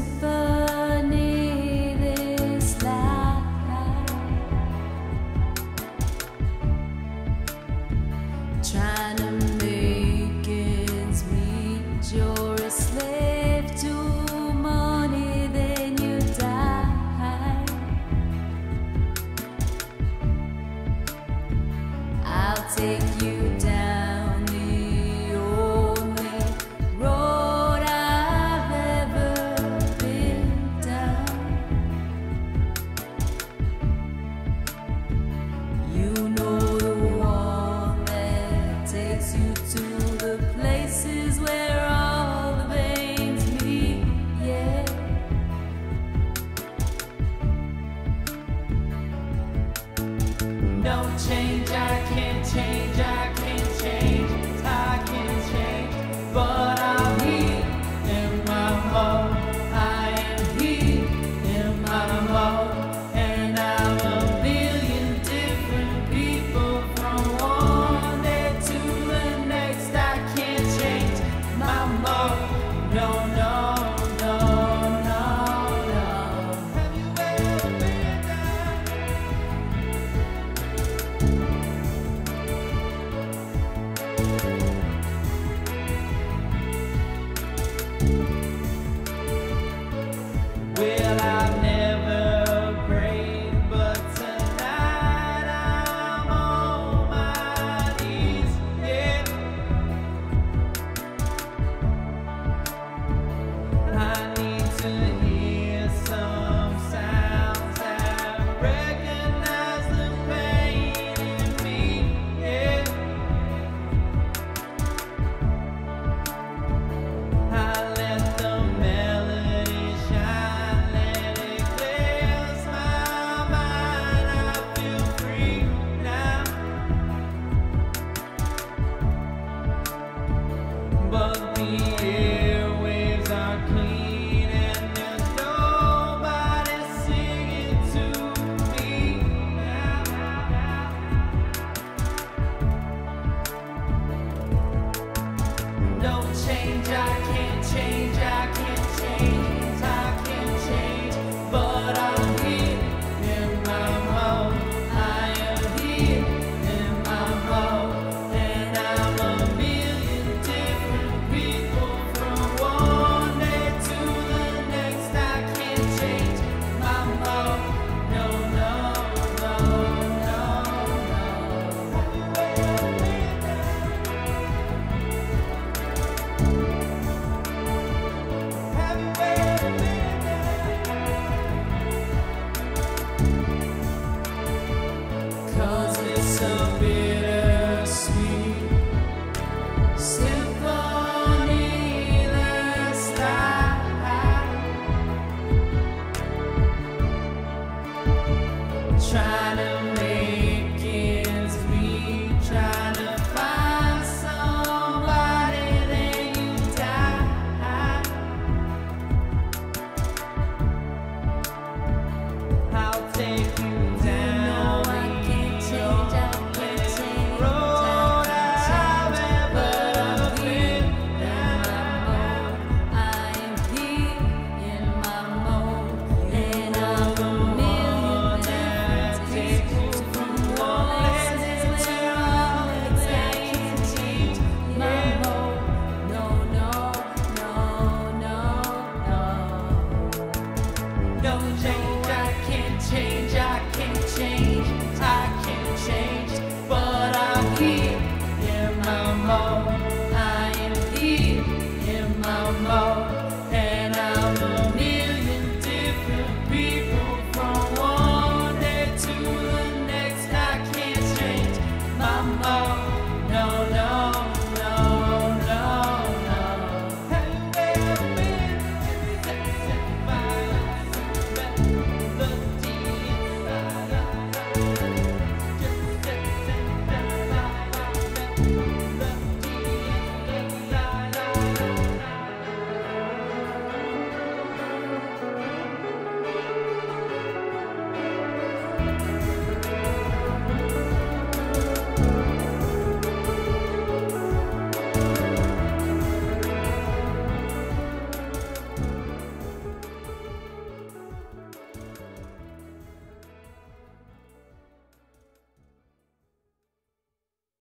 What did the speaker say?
symphony, this life. Trying to make ends meet. You're a slave to money, then you die. I'll take you down the only road I've ever been down. You know the one that takes you to the places where all the veins meet, yeah. No change, I can't change, I can't change, I can't change, but I'm here in my mode, I am here in my mode, and I'm a million different people from one day to the next. I can't change my mode, no, no, no, no, no. Have you ever been down? Well, I've never